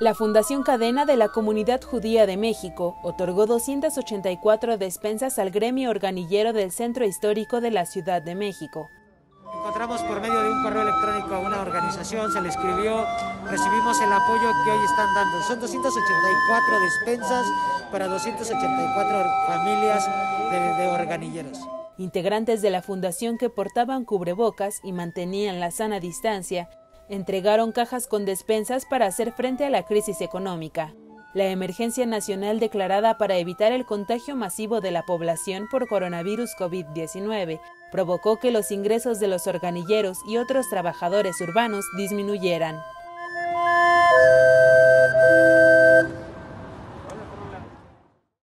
La Fundación Cadena de la Comunidad Judía de México otorgó 284 despensas al gremio organillero del Centro Histórico de la Ciudad de México. Encontramos por medio de un correo electrónico a una organización, se le escribió, recibimos el apoyo que hoy están dando. Son 284 despensas para 284 familias de organilleros. Integrantes de la fundación que portaban cubrebocas y mantenían la sana distancia, entregaron cajas con despensas para hacer frente a la crisis económica. La emergencia nacional declarada para evitar el contagio masivo de la población por coronavirus COVID-19 provocó que los ingresos de los organilleros y otros trabajadores urbanos disminuyeran.